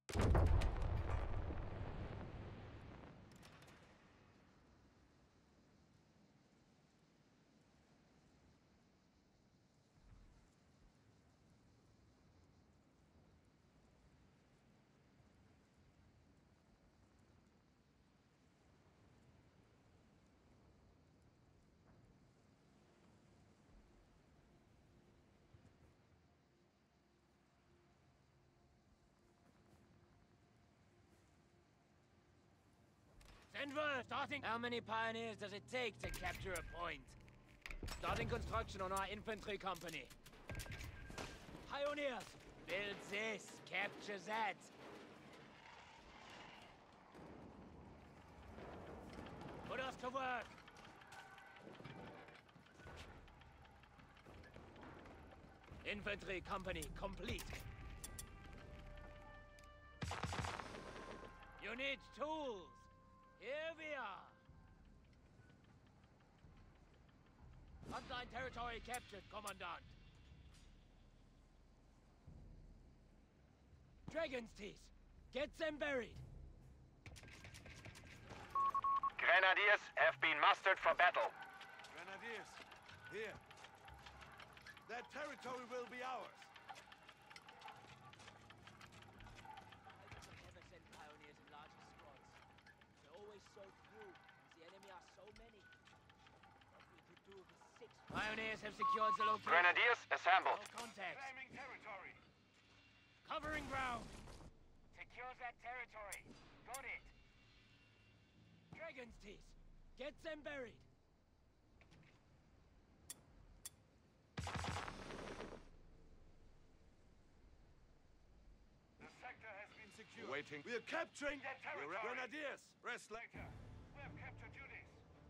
Denver, starting. How many pioneers does it take to capture a point? Starting construction on our infantry company. Pioneers, build this, capture that. Put us to work. Infantry company complete. You need tools. Here we are! Frontline territory captured, Commandant. Dragon's Teeth! Get them buried! Grenadiers have been mustered for battle. Grenadiers, here. That territory will be ours. I never send pioneers in larger squads. They're always so few, and the enemy are so many. What we could do with 6 pioneers have secured the location. Grenadiers assembled. No contact. Claiming territory. Covering ground. Secure that territory. Got it. Dragon's Teeth. Get them buried. The sector has been secured. Waiting. We are capturing That territory. Grenadiers. Rest later. We have captured duties.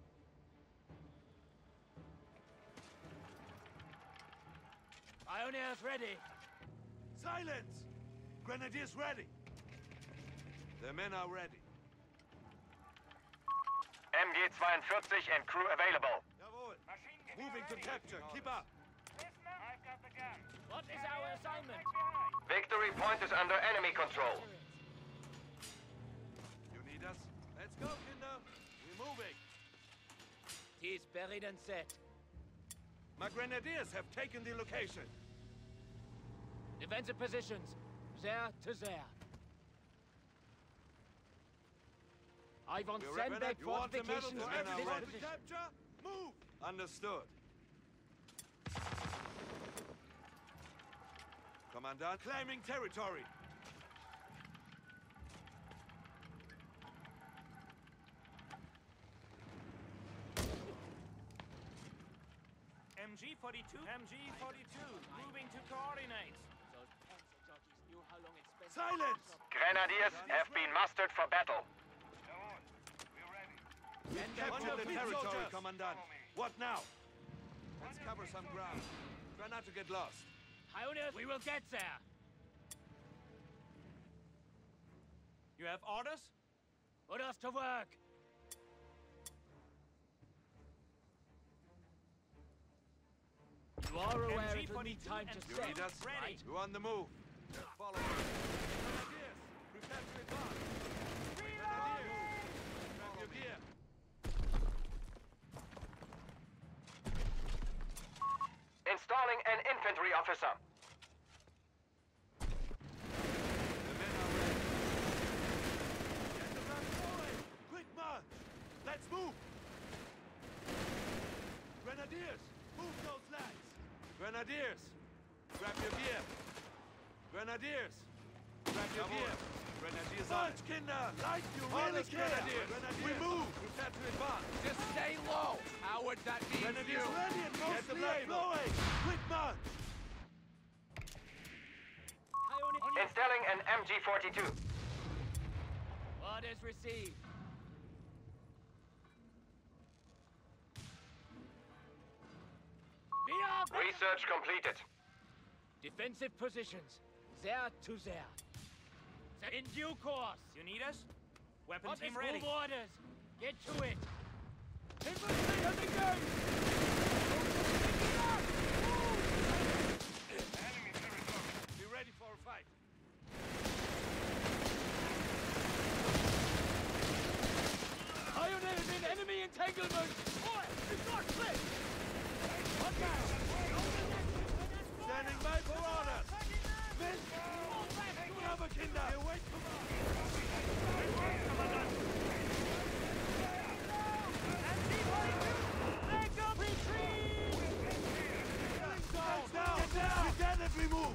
Pioneers ready. Silence! Grenadiers ready. The men are ready. MG-42 and crew available. Jawohl. Machine gun Moving to ready. capture. Keep up. Listen up. I've got the gun. What is our assignment? Back behind. Victory point is under enemy control. You need us? Let's go, Kinder. We're moving. Teeth buried and set. My grenadiers have taken the location. Defensive positions. There to there. Ivan, We're send ready. back You want the medal fortifications for at this everyone to position. capture? Move! Understood. Commandant, claiming territory. MG-42. MG-42. Moving to coordinates. Those pencil jockeys knew how long it spent. Silence! Grenadiers have been mustered for battle. Jawohl. We're ready. Send them Capture on the the territory, soldiers. Commandant. What now? Let's cover some ground. Try not to get lost. Pioneers, we will get there. You have orders? Put us to work. You are aware it will need time to MG-42 You set, need us? right? We're on the move. Follow us. Grenadiers, prepare to advance. Grenadiers, grab your gear. Installing an infantry officer. The men are ready. Get the man forward! Quick march! Let's move! Grenadiers, move those lads! Grenadiers, grab your gear! Grenadiers, grab your gear! Grenadiers march, Kinder! Like you really care! Grenadiers, we move! Prepare to advance! Just stay low. Howard, that means Grenadiers you. ready and Get the mostly blood able! Quick march! Pioneers, Installing an MG-42. orders received. We are Research completed. defensive positions. There to there. In due course. You need us? Weapon What team is ready. move orders? Get to it. Infantry at the gate! Be ready for a fight. Muskelmen! Oi! It's not split! Standing by for orders! Miss! Cover, Kinder! Ihr wait for Stand down! Get down! We're dead if we move!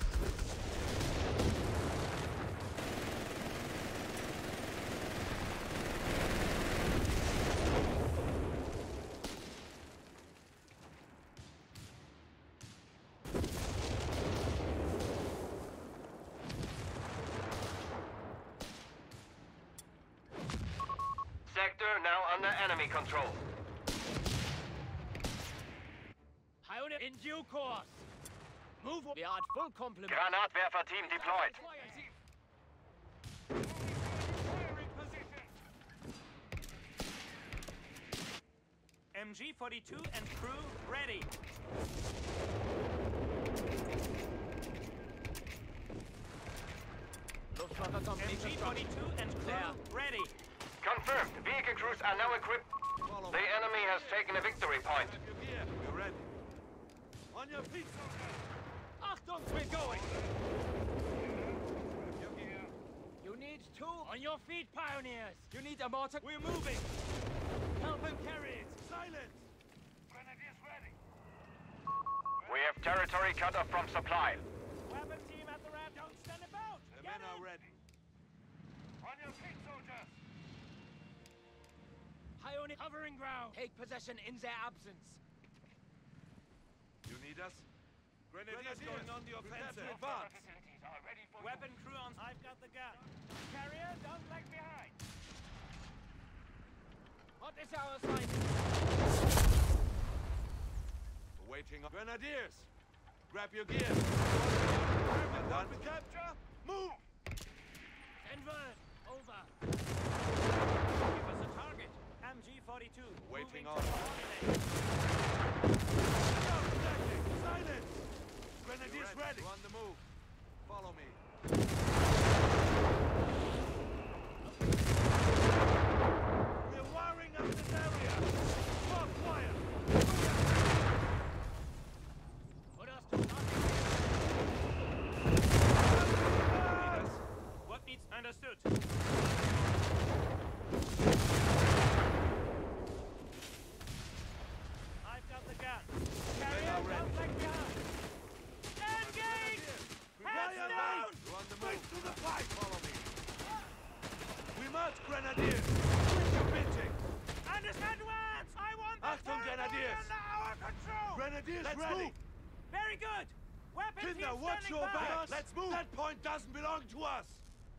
Sector now under enemy control. Unit in due course. Move. We are at full complement. Granatwerfer team deployed. MG42 and crew ready. Luftwaffe Company MG42 and crew ready. Confirmed. Vehicle crews are now equipped. The enemy has taken a victory point. Grab your gear. We're ready. On your feet, soldiers! Achtung, we're going. You need two. On your feet, pioneers. You need a mortar. We're moving. Help him carry it. Silence! Grenadiers ready. We have territory cut off from supply. Weapon team at the ramp. Don't stand about. The men are ready. On your feet, soldiers! High unit covering ground. Take possession in their absence. You need us? Grenadiers going on the offensive. Advance! Weapon crew on. I've got the gun. Carrier, don't lag behind. What is our assignment? Waiting on... Grenadiers! Grab your gear! Want to capture? Move! Envern, over. Give us a target. MG42. Waiting moving on. to coordinate. Silence! Grenadiers ready! On the move. Follow me. We're wiring up this area! Stop fire! Put us to target. What needs understood? I've got the gun. Carrier, don't lag behind. Engage! Hands down! You're on the move. To the fight! Follow me. We march, Grenadiers! Quit your bitching! Understand words! I want the Achtung, Grenadiers! under our control! Grenadiers Let's ready! move! Very good! Weapon Kinder, team watch standing your by! back! Let's move! That point doesn't belong to us!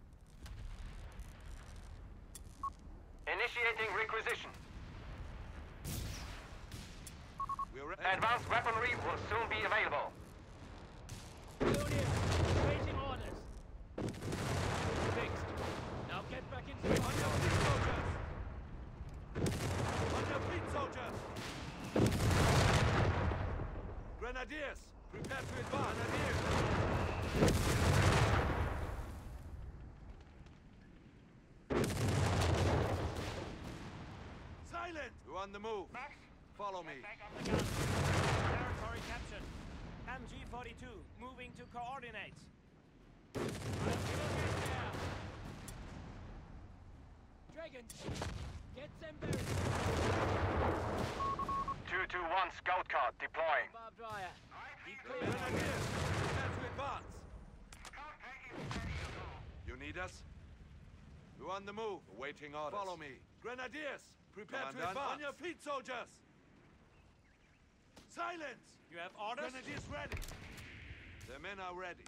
Initiating requisition. We're ready. Advanced weaponry will soon be available. Unit, waiting orders. Fixed. Now get back into the On your feet, soldiers! On your feet, soldiers! Grenadiers! Prepare to advance! Grenadiers! Silent! We're on the move. Follow me. Territory captured. MG42 moving to coordinates. Dragons, get them buried. 221 scout car deploying. Barbed wire. Keep clear. Grenadiers! Prepare to advance! You need us? We're on the move. Awaiting orders. Follow me. Grenadiers! Prepare to advance! On your feet, soldiers! Silence! You have orders? Grenadiers ready! The men are ready.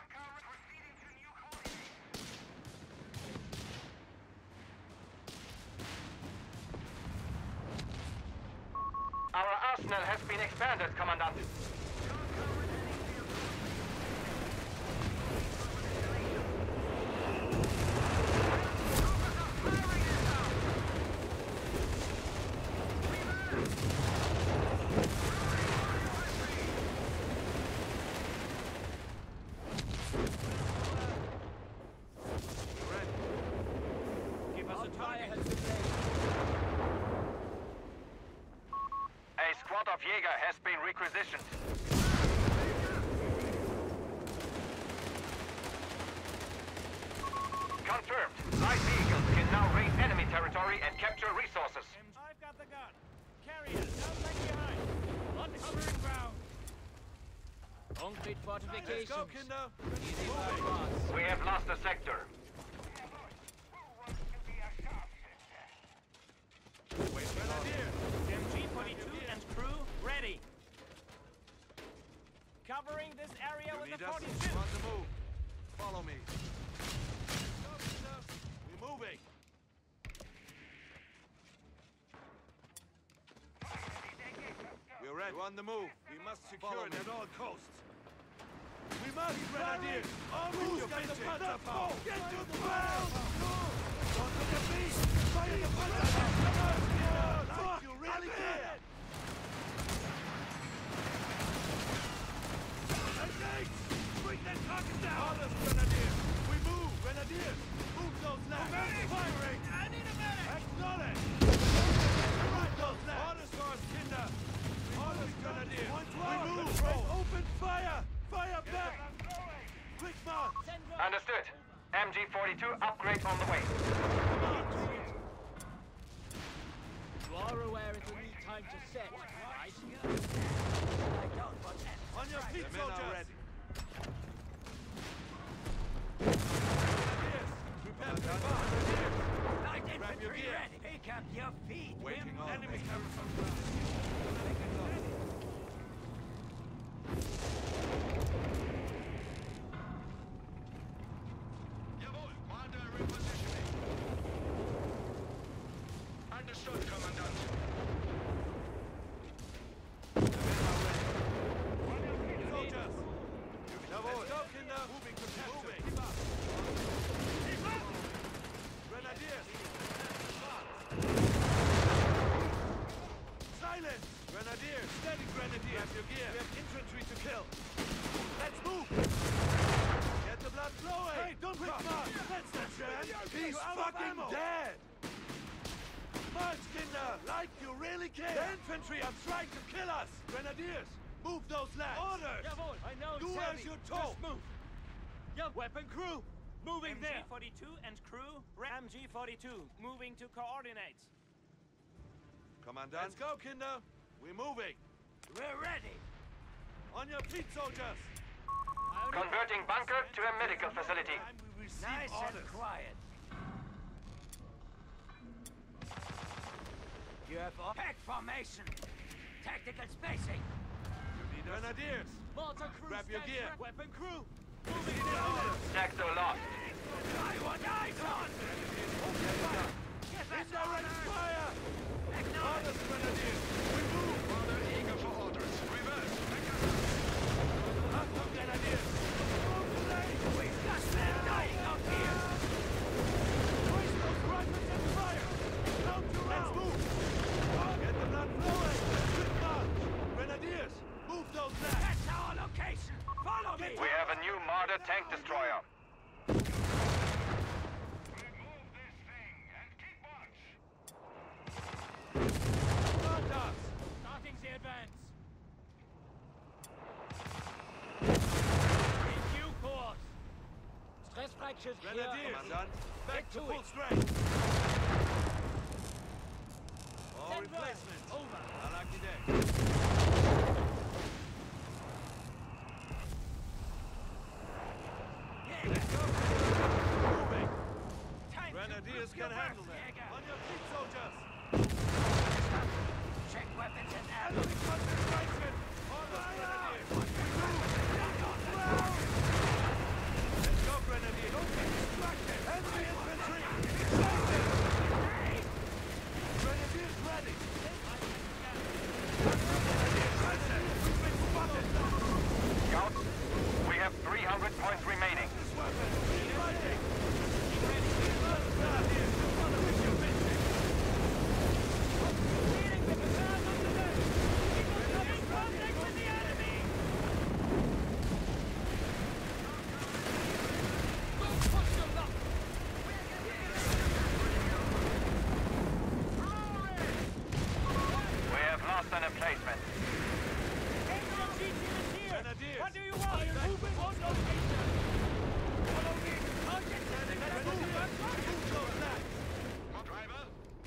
Our arsenal has been expanded, Commandant. Give us a Barbed wire target. has been laid. requisitioned. Confirmed. Light vehicles can now raid enemy territory and capture resources. I've got the gun. Carrier, don't lag behind. On covering ground. Concrete fortifications. Let's go, Kinder. Easy bypass. We have lost a sector. Wait, Grenadiers. MG-42 and crew ready. Covering this area You with need the us? 42. On the move. Follow me. Go, Kinder. We're moving. We're ready. We're on the move. We must secure it at all costs. We must, Grenadiers! Arm your bitches! Let's go! Get to the ground! Go to the beast! Fire the fire! Fuck! You really did! Engage! Bring that target down! Orders, Grenadiers! We move! Grenadiers! Move those lads! Firing! I need a medic! Acknowledge! Right those lads! Orders for us, Kinder! Orders, Grenadiers! We move! Open fire! Fire back! Quick mark! Understood. MG-42 upgrade on the way. You are aware it'll need time to set, right? On your feet, The men are soldiers! ready. Grenadiers! Prepare for advance! Light Grab your gear! Pick up your feet. Waiting on Enemies me. coming from ground. Jawohl, Marder repositioning. Understood, Commandant. Soldiers! Jawohl! Let's go, Kinder! Moving to capture! Keep up! Grenadiers! Silence! Grenadiers! Steady, Grenadiers! Grab your gear! We have infantry to kill! Let's move! Get the blood flowing! Hey, don't quick march! That's the chance! He's fucking dead! March, Kinder! Like you really care! The infantry are trying to kill us! Grenadiers! Move those lads! Orders! Jawohl, I know Do it's as heavy. you're told! Just move. Your weapon crew! Moving there! MG-42 and crew. MG-42 moving to coordinates. Commandant. Let's go, Kinder! We're moving! We're ready. On your feet, soldiers! Converting bunker to a medical facility. Nice and quiet. UFO pack formation. Tactical spacing. You need Grenadiers! Mortar crew Grab your stands gear! ready. Weapon crew! Moving in orders! Sector lost. I want eyes on. Get that Indirect fire! Acknowledge. Orders, Grenadiers! We move! Marder eager for orders. Reverse. Achtung, Grenadiers! Move today! We've got them dying up here. Hoist those rifles and fire! Count you Let's move! Get the blood flowing! Quick march! Grenadiers! Move those lads! That's our location. Follow me. We have a new Marder tank destroyer. Start us! Starting the advance. In due course. Stress fractures here. Grenadiers! Commandant, back Get to to full it. strength! All Stand by. replacements! Over. Alaki deck! Moving! Grenadiers can handle that! On your feet, soldiers! Check weapons and Enemy concentration! Orders, Grenadiers! We move! Let's go, Grenadiers! Don't get distracted! Enemy infantry! Save them! Grenadiers ready! Scouts, we have 300 points remaining. This weapon! Keep fighting! Grenadiers, you follow with your business! Leading the battalion on the left! Grenadiers! What do you want? Moving on location! Follow me! Target setting! Let's move! Move those lads! Driver,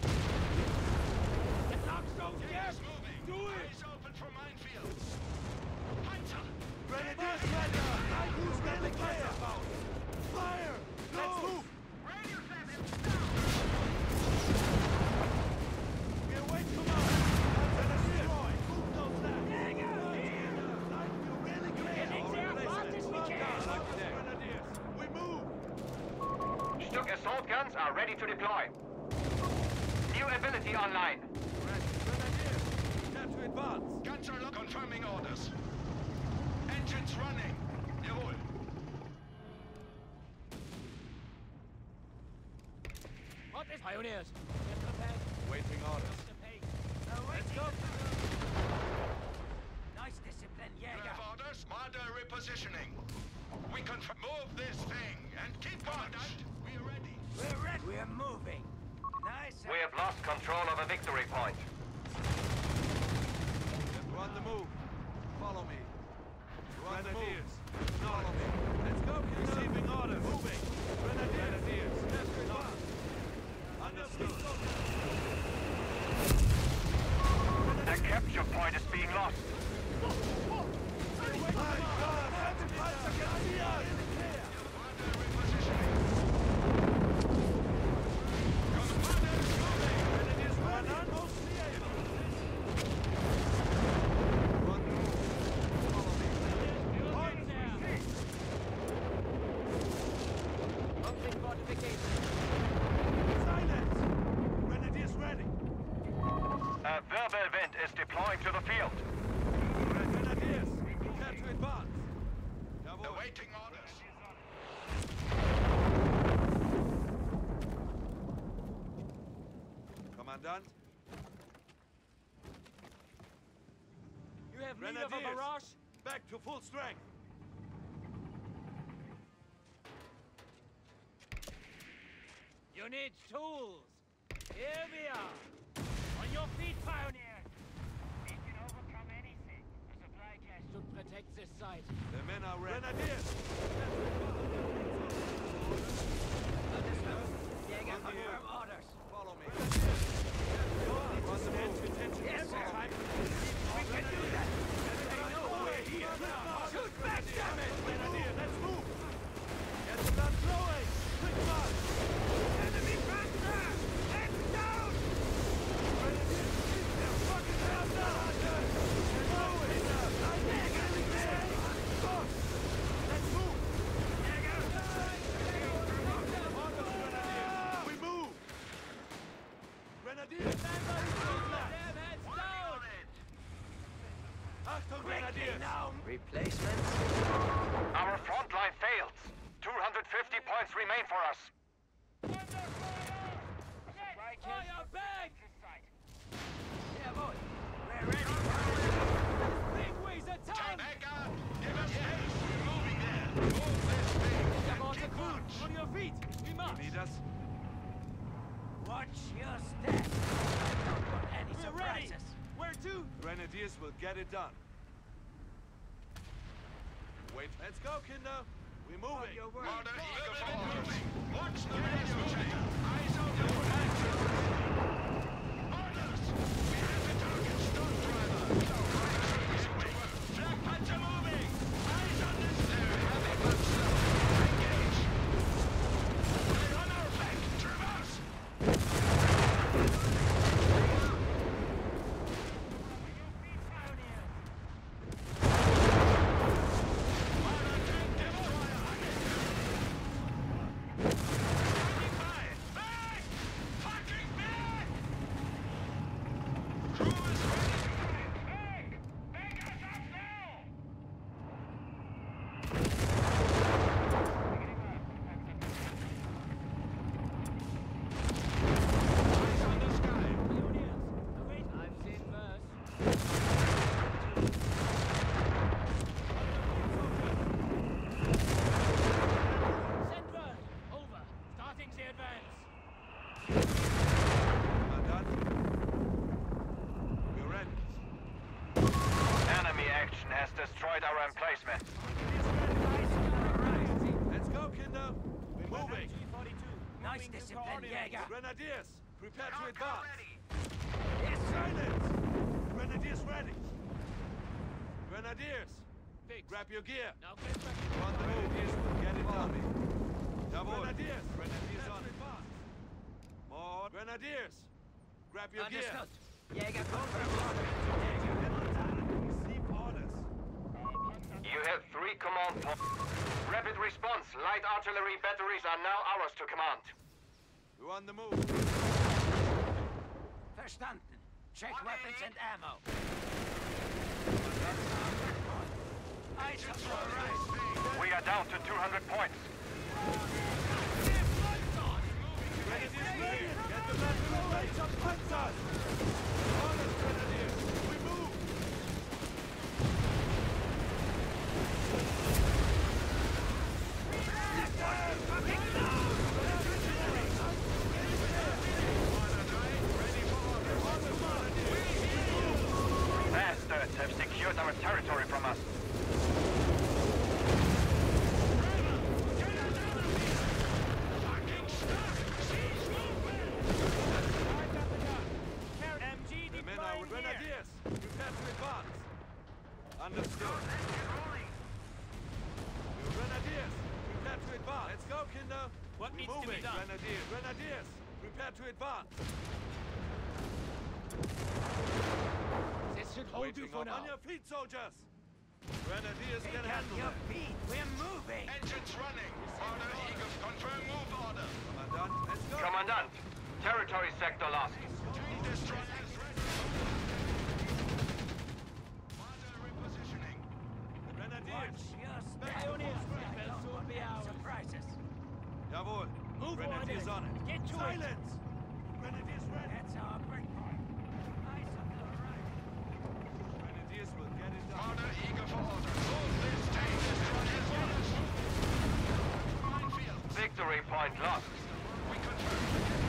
The clock's going gas dead! moving. Do it! Eyes open for minefields. Hunter! Grenadiers ready! Who's ready? Fire! Fire! Let's move! Radio slam him down! We await command! Destroy! Move those lads! Like you really care! Getting there fast as we can! Grenadiers! We move! Stuck assault guns are ready to deploy. New ability online. Grenadiers! Time to advance! Guns are confirming orders. Engines running. Jawohl. What is pioneers? Get prepared. Waiting orders. The pace. Let's go! Nice discipline, You Jäger! have orders. Marder repositioning. We can move this thing and keep Commandant, we are ready. We're ready! We're moving! Nice! We have lost control of a victory point. We're on the move. Follow me. We're on the move. Follow me. Let's go, receiving orders. Moving. Grenadiers. Yes, we are. Understood. A capture point is being lost. My God! Heavy Panzer can see us! Marder repositioning. Commander is moving. Grenadiers run on. Mostly able. Run move. Follow me. Opening fortification. Silence! Grenadiers ready. A verbal wind is deploying to the field. Grenadiers, prepare to advance. Awaiting orders. Commandant, You have need of a Grenadiers. barrage? back to full strength. You need tools. Here we are. On your feet, pioneer. We can overcome anything. The supply cache should protect this site. The men are ready. Grenadiers! Understood. Jäger, confirm orders. Follow me. On the move. Yes, sir. We can do that. They know we're here. Shoot back, damn it! Grenadier, let's move! Get the gun flowing! Quick march! Enemy faster! Heads down! Grenadiers, keep their fucking hands down! Forward! Let's move! We move! Grenadiers! Damn heads down! Achtung, Grenadiers! Now, replacements. Our front line failed. 250 points remain for us. Fire back! Jawohl. We're ready. Big ways of time! Back up! Give us haste! We're moving there! Move this thing! Have all the Keep food! march! On your feet! We must! Need us? Watch your step. I don't want any We're ready! surprises. Where to? Grenadiers will get it done. Wait. Let's go, Kinder. We're moving. Your word. Marder eager for orders. Watch the radio chain. Eyes on your action. Orders! We have the target. Stun driver. Flak Panzer moving. Eyes on this. They're heavy Panzer. Engage. They're on our flank. Traverse. Marder tank destroyer. Standing by. Back! Fire! destroyed our emplacement. Let's go, Kinder. We're moving. Nice discipline, Jäger. Grenadiers, prepare to advance. Yes, sir. Silence! Grenadiers ready. Grenadiers, grab your gear. Now get back. On the move. Grenadiers will get it done. Grenadiers, Grenadiers on advance. More Grenadiers, grab your gear. Understood. Jäger, go for Receive orders. You have 3 command points. Rapid response. Light artillery batteries are now ours to command. We're on the move. Verstanden. Check weapons and ammo. Eyes up for a right. We are down to 200 points. Grenadiers ready. Get the battery rates up Panzers. Orders, Grenadiers. We move. Bastards have secured our territory from us. The men are Grenadiers. Prepare to advance. Understood. We're Grenadiers. Prepare to advance. Let's go, Kinder. What We're needs to be moving. done? Grenadiers. Grenadiers. Prepare to advance. This should hold you Waiting for on now. your feet, soldiers. Grenadiers can Pick up handle your that. feet. We're moving. Engines running. Order Eagles confirm move order. Commandant, let's go. Commandant, territory sector lost. Destroyers ready. Order repositioning. Grenadiers. Pioneers will soon be ours. Surprises. Jawohl. Move Grenadiers on on it. Get to Silence. Grenadiers ready. That's our break point. Eyes up to the right. Grenadiers will get it done. Order eager for order. Move this tank destroyers. Minefield. Victory point lost. We confirm.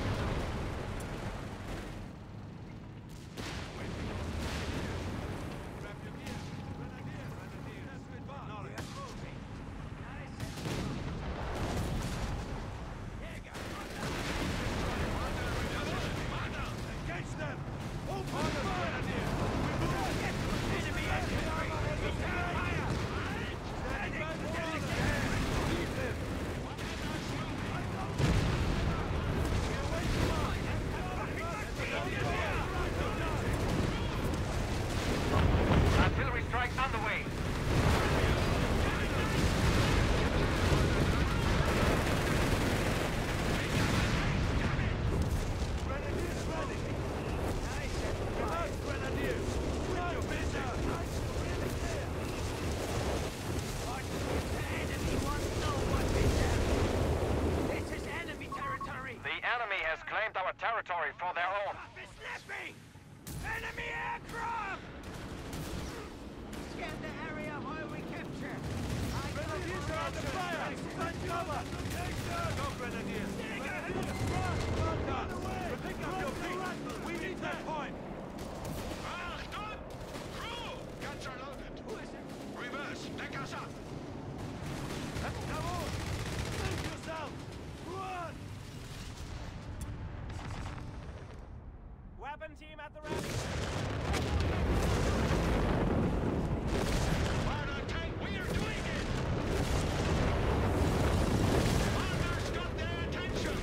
Grab your gear. Grenadiers. Grenadiers. Prepare to advance. We're moving. Nice and Jäger. Engage them. Open fire. Grenadiers. Enemy artillery. Fire. Standing by the orders. Leave them. Artillery strike underway. Grenadiers ready. Reverse, Grenadiers. With your vision. The enemy wants to know what we have. This is enemy territory. The enemy has claimed our territory for their own. It's slipping! Enemy aircraft! Scan the area while we capture. Grenadiers are under fire. Stand cover. Go, Grenadiers. Well done. Pick up your feet. We need that point. Achtung! Crew! Guns are loaded. Who is it? Reverse. Deck us up. Jawohl. Save yourself. Run. Weapon team at the ready. Fire tank, we are doing it! Markers got their attention!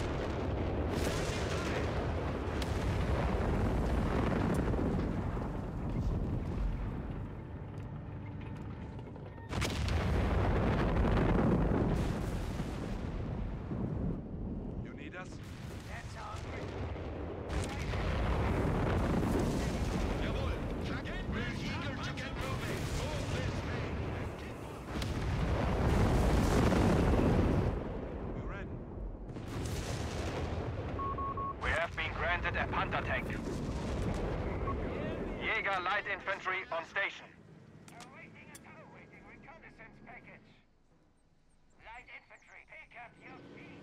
You need us? That's our break. Jawohl! Flaggen, we're eager to get moving! Move this way! We're ready. We have been granted a Panther tank. Jäger light infantry on station. Awaiting reconnaissance package. Light infantry, pick up your feet.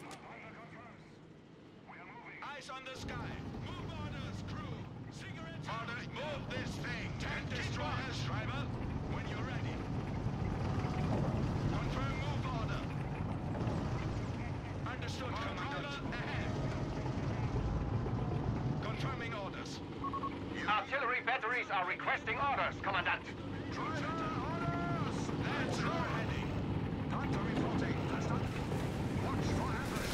We're moving. Eyes on the sky. Move orders, crew. Cigarettes. Order, move this thing. Tank destroyers, driver. When are requesting orders, Commandant. Driver, orders! Let's go, Eddie. Doctor reporting. Watch for ambush.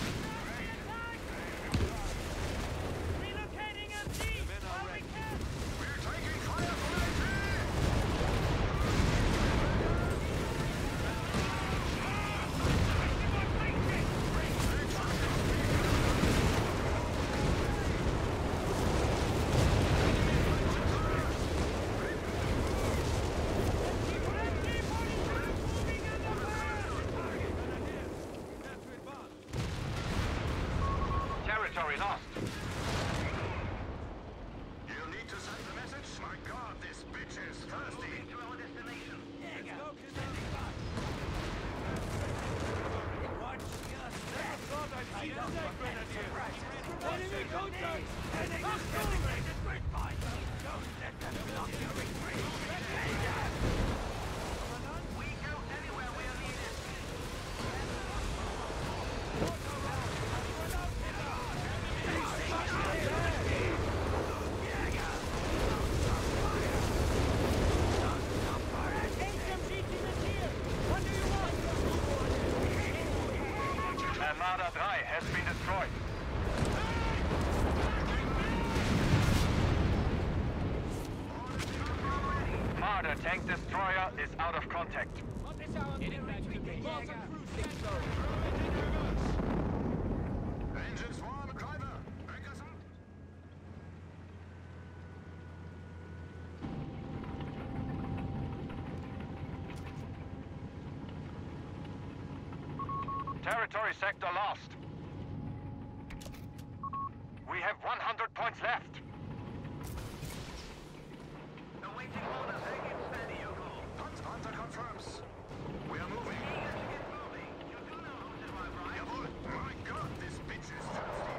Relocating MG! While we can! We're taking fire from AT! Territory lost. You'll need to send the message. My God, this bitch is thirsty. Moving to our destination. Enemy contact! Enemy We go anywhere we are needed. HMG team is here! What do you want? Armada 3 has been destroyed. Marder tank destroyer is out of contact. What is our getting back to base? Engine swarm, driver. Bring us up. Territory sector lost. We have 100 points left. Awaiting orders. Hang it steady, Yoko. Hunter confirms. We are moving. Eager to get moving. You do know who's in my right? Jawohl. My God, this bitch is thirsty.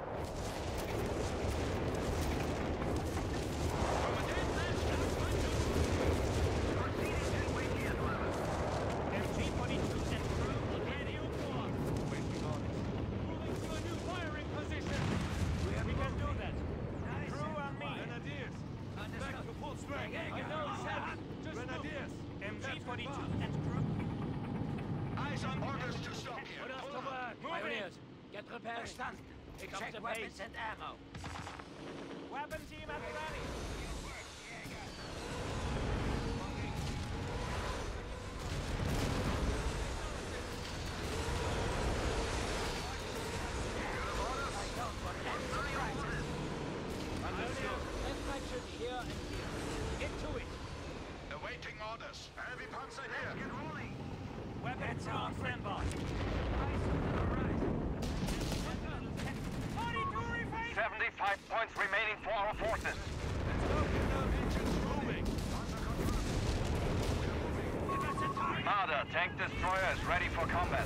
Proceeding to wait here, driver. MG-42 and crew will head you for. Moving to a new firing position. We can do that. Crew on me. Grenadiers! Back to full strength! I know, Savvy. Just Grenadiers! MG-42 and crew. Eyes on orders to stop here. Put us to work. Pioneers, get prepared. Pick up the weapons and ammo. Weapon team at the ready. Left section here and here. Get to it. Awaiting orders. Heavy panzer here. Get rolling. Weapons on standby. 42 reface. 75 points remaining for our forces. Engines moving! Marder tank destroyer is ready for combat.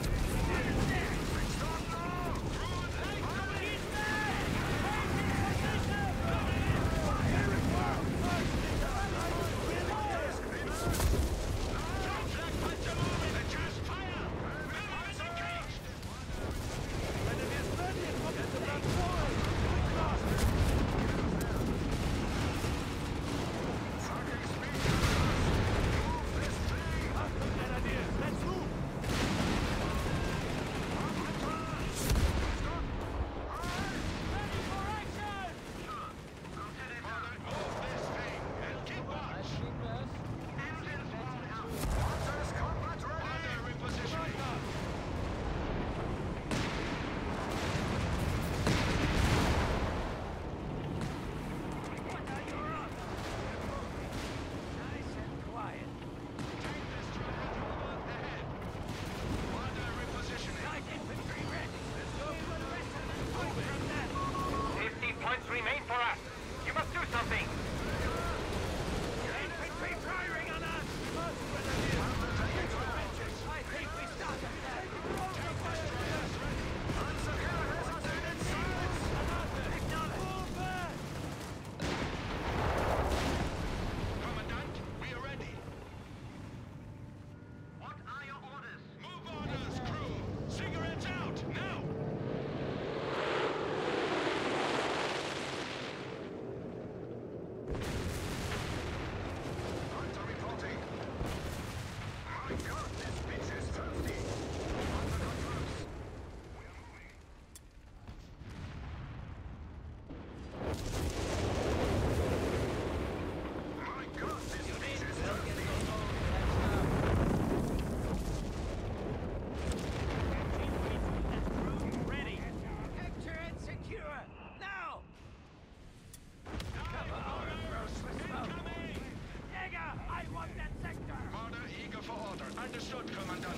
Understood, Commandant.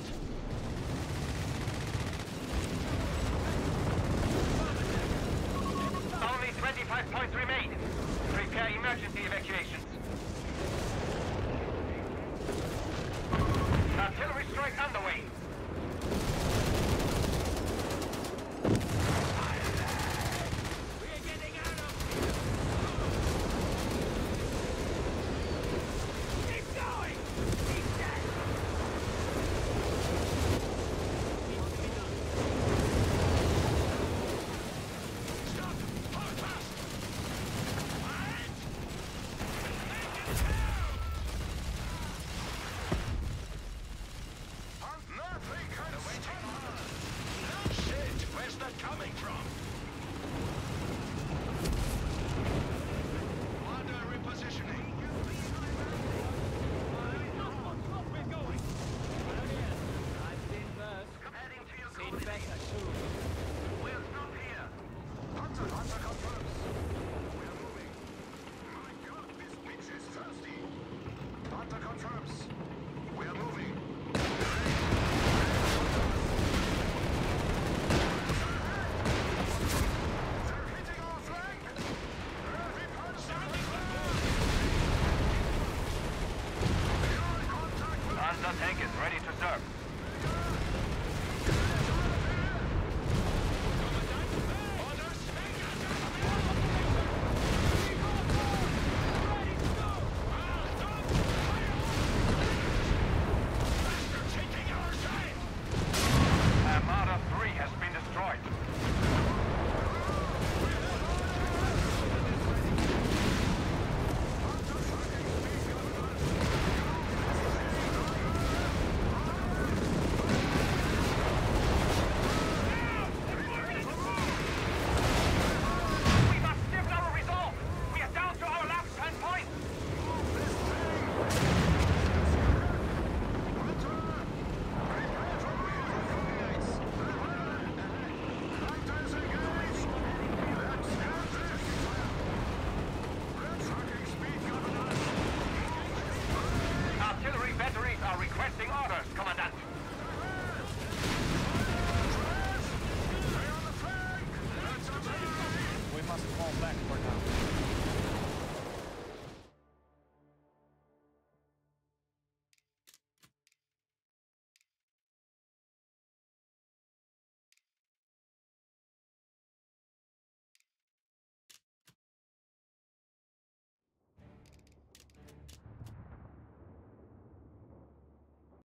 Only 25 points remain. Prepare emergency evacuations. Artillery strike underway. We're getting out of here! Keep going! Keep dead! Stop! Hold fast! What? Nothing can stop us! No shit! Where's that coming from? Order repositioning. Stop, we're going! I've seen worse. Heading to your Seen coordinates. better, too. We'll stop here. Hunter confirms. We're moving. My God, this bitch is thirsty. Hunter confirms. We're moving. They're hitting our flank. Heavy punch. Panzer tank is ready to serve.